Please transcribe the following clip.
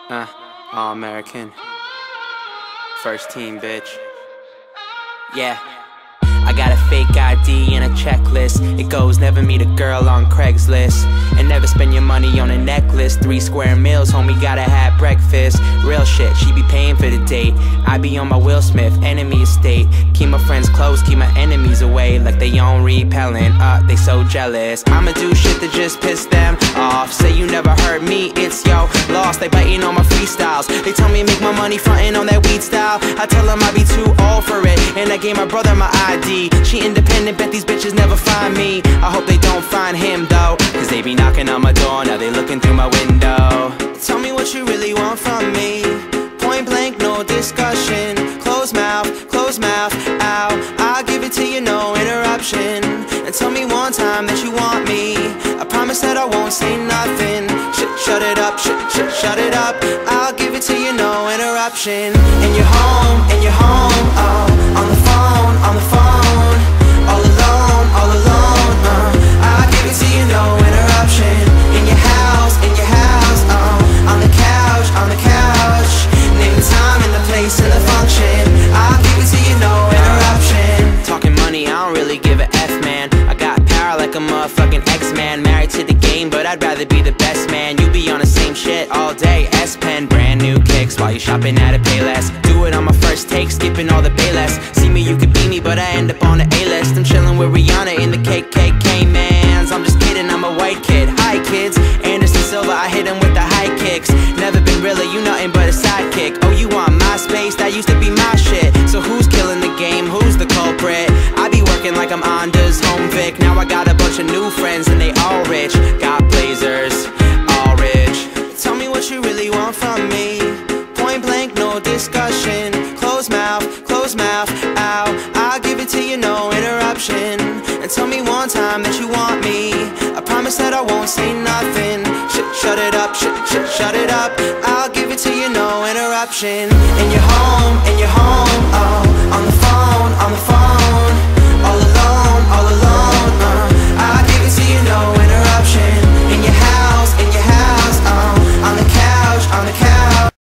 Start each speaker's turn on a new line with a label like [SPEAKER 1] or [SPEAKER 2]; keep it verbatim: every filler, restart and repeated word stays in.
[SPEAKER 1] Uh, all American. First team, bitch. Yeah. I got a fake I D and a checklist. It goes, never meet a girl on Craigslist, and never spend your money on a necklace. Three square meals, homie, gotta have breakfast. Real shit, she be paying for the date. I be on my Will Smith, enemy estate. Keep my friends close, keep my enemies away. Like they on repellent, uh, they so jealous. I'ma do shit that just piss them off. Say you never heard me, it's yo lost. They biting on my freestyles. They tell me make my money frontin' on that weed style. I tell them I be too old for it, and I gave my brother my I D. She independent, bet these bitches never find me. I hope they don't find him though, cause they be knocking on my door, now they looking through my window. Tell me what you really want from me. Point blank, no discussion. Close mouth, close mouth, ow. I'll give it to you, no interruption. And tell me one time that you want me. I promise that I won't say nothing. Shut, shut it up, shut, shut, shut it up. I'll give it to you, no interruption. And you're home, and you're home, oh. On the phone, on the phone. All alone, all alone, uh. I'll give it to you, no interruption. In your house, in your house, uh. On the couch, on the couch. Name the time and the place and the function. I'll give it to you, no interruption. Talking money, I don't really give a F, man. I got power like a motherfucking X-Man. Married to the game, but I'd rather be the best man. You be on the same shit all day. S-Pen, brand new kicks while you shopping at a Payless. Do it on my first take, skipping all the Payless. See me, you could be me, but I end up on the A-list. I'm chilling with Rihanna in the K K K mans. I'm just kidding, I'm a white kid. Hi kids, Anderson Silva, I hit him with the high kicks. Never been really, you nothing but a sidekick. Oh, you want my space? That used to be my shit. So who's killing the game? Who's the culprit? I be working like I'm Anders home Vic. Now I got a bunch of new friends and they all rich. Got blazers, all rich. Tell me what you really want from me. Point blank, no discussion. Close mouth, close mouth, ow. I'll give it to you, no interruption. And tell me one time that you want me. I promise that I won't say nothing. Shut, shut it up, shut, shut, shut it up. I'll give it to you, no interruption. And you're home, and you're home.